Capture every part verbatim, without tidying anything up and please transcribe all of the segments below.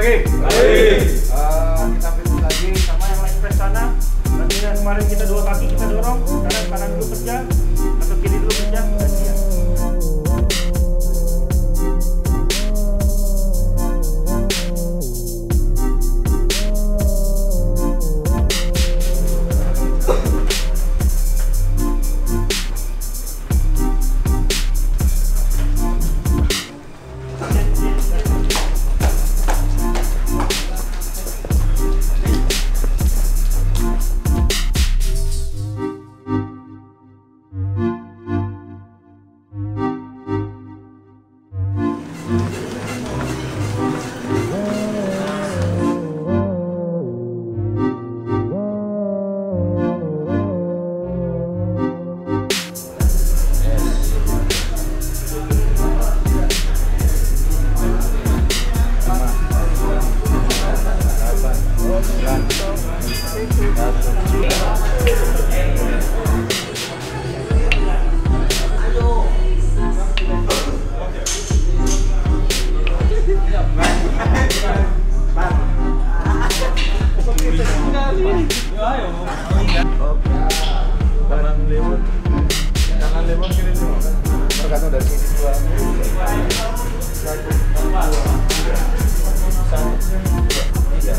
lagi. Lagi. Uh, kita pindah lagi sama yang leg press sana. Tadi yang kemarin kita dua kaki kita dorong, sekarang kanan dulu pecah atau kiri dulu pecah dan dia. Tergantung dari sini dua. Satu, dua, tiga. Satu, dua, tiga.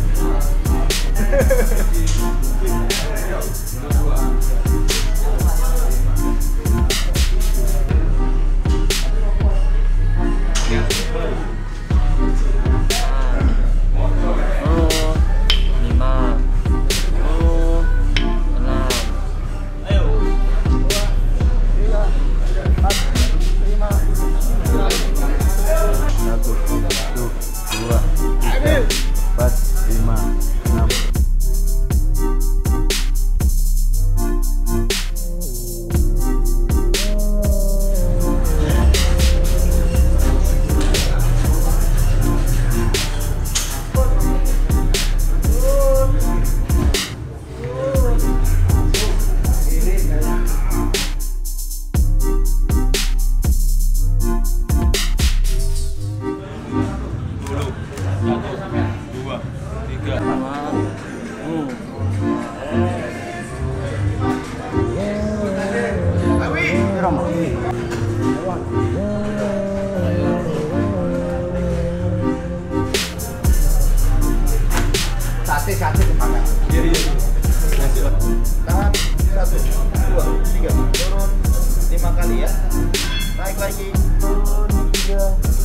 Sate sate dimakan. Jadi tangan satu, dua, tiga, turun lima kali ya. Naik lagi, turun tiga,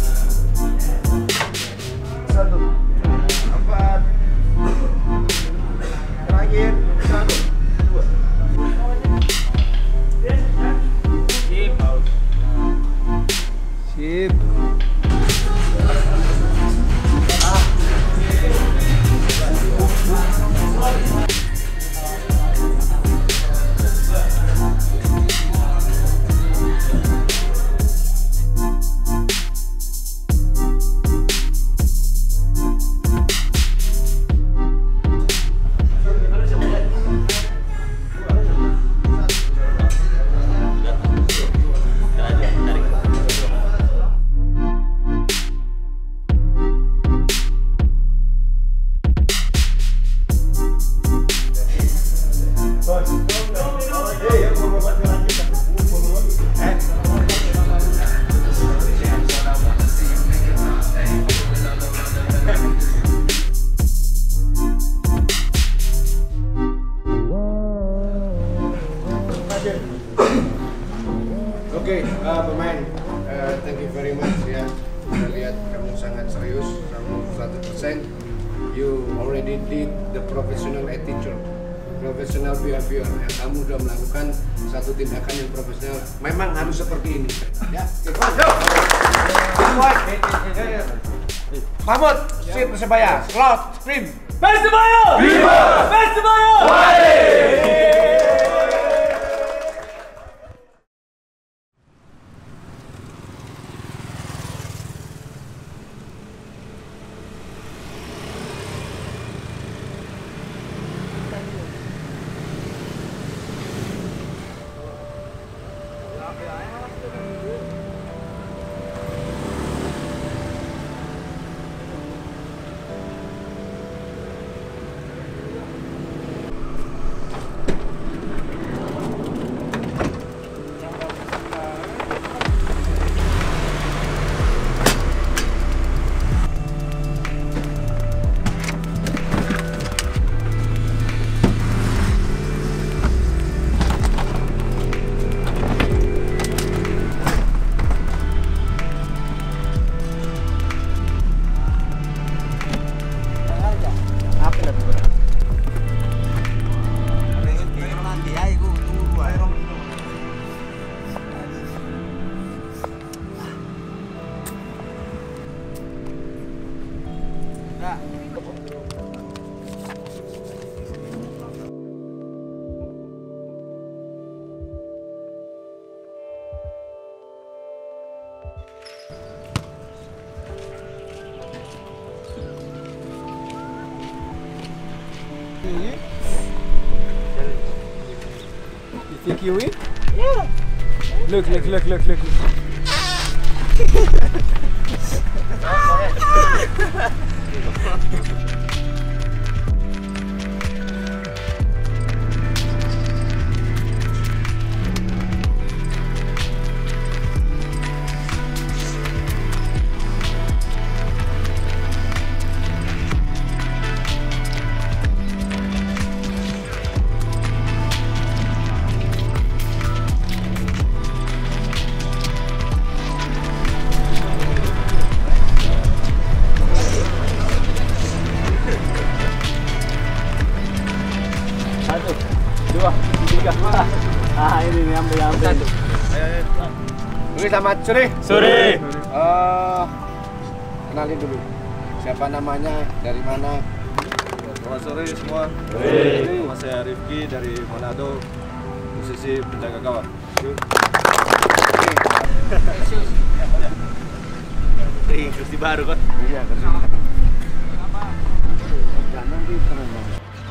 satu, empat, terakhir satu, dua. Sip, sip. Oke, okay, uh, pemain, uh, thank you very much ya. Kita lihat kamu sangat serius, kamu seratus persen. You already did the professional attitude, professional behavior. Ya, kamu sudah melakukan satu tindakan yang profesional. Memang harus seperti ini. Ya, Mahmud, sit Persebaya, Cloud, Scream. Persebaya! Viva! Persebaya! Wale! You think you win? Yeah. Look, look, look, look, look. Satu, dua, tiga. Ah ini nih ambil ambil. Satu. Ayo, ayo. Oke, selamat sore. Sore. Eh, kenalin dulu. Siapa namanya? Dari mana? Selamat sore semua. Sore. Nama saya Rifki dari Manado, posisi penjaga gawang. Ih, kursi baru kan? Iya, kerja. Jangan di tenang.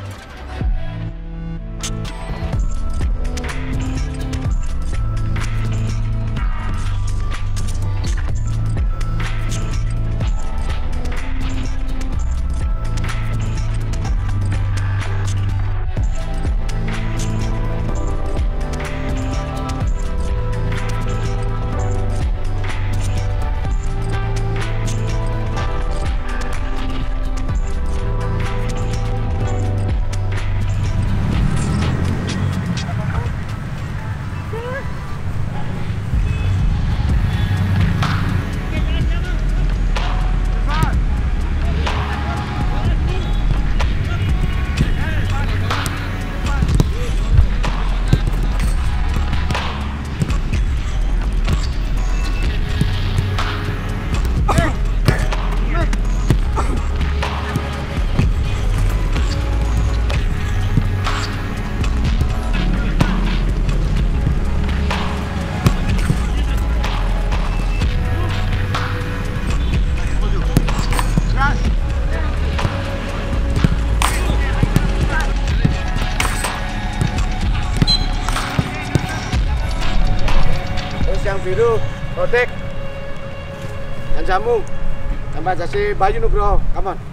Yang biru, Rodek, dan Jamu, tambah jasi Bayu Nugroho, come on.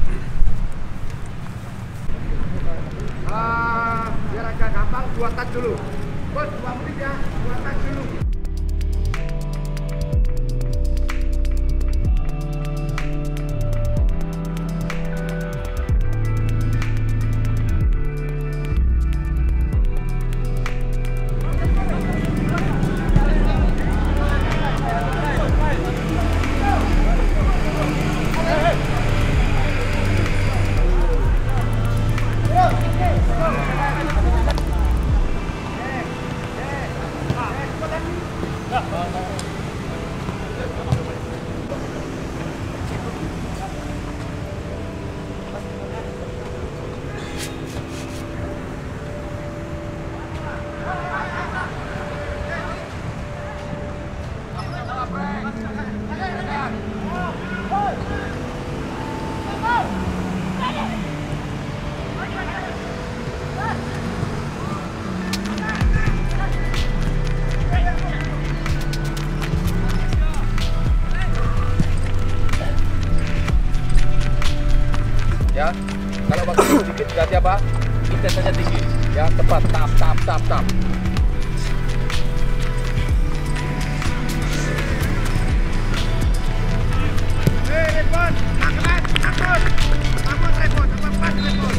Ah, biar agak gampang, dua touch dulu. Bos, dua menit ya, dua touch dulu. Ya, kalau waktu sedikit berarti apa? Intensitasnya tinggi. Ya, tepat, tap, tap, tap, tap. Hei, Rebon, angkat, angkut, angkut Rebon, angkat Rebon.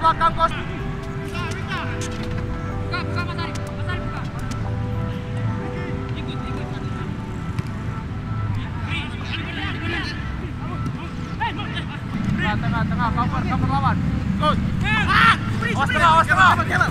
belakang kos. Tengah, tengah, cover, cover lawan. Good. Awas tengah, awas tengah.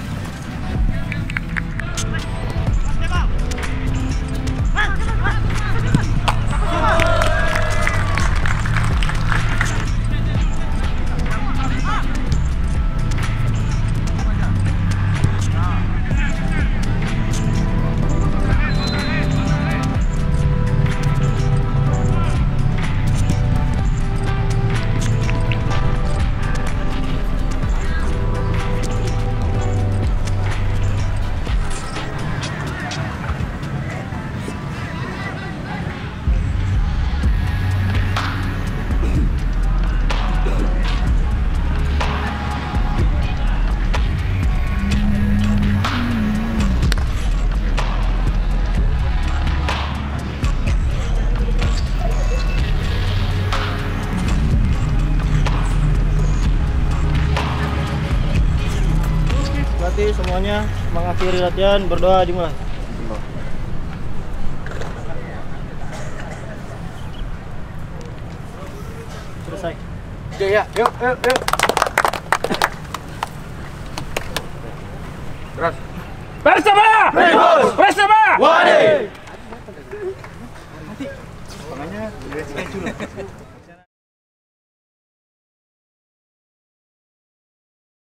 Berarti semuanya mengakhiri latihan, berdoa dimulai. Selesai. Oke ya, yuk, yuk, yuk. Terus. Bersama